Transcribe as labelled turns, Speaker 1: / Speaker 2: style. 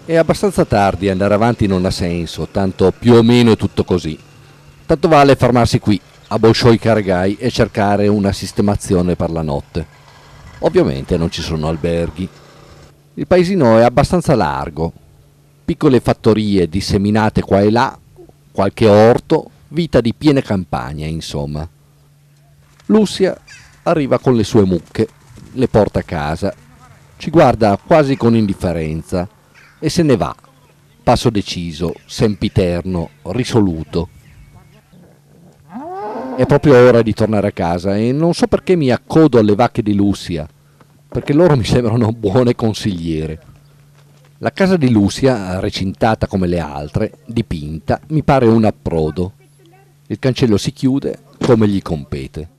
Speaker 1: È abbastanza tardi, andare avanti non ha senso, tanto più o meno è tutto così. Tanto vale fermarsi qui, a Bolshoi Karagai, e cercare una sistemazione per la notte. Ovviamente non ci sono alberghi. Il paesino è abbastanza largo, piccole fattorie disseminate qua e là, qualche orto, vita di piena campagna, insomma. Lucia arriva con le sue mucche, le porta a casa, ci guarda quasi con indifferenza e se ne va, passo deciso, sempiterno, risoluto. È proprio ora di tornare a casa e non so perché mi accodo alle vacche di Lucia, perché loro mi sembrano buone consigliere. La casa di Lucia, recintata come le altre, dipinta, mi pare un approdo. Il cancello si chiude come gli compete.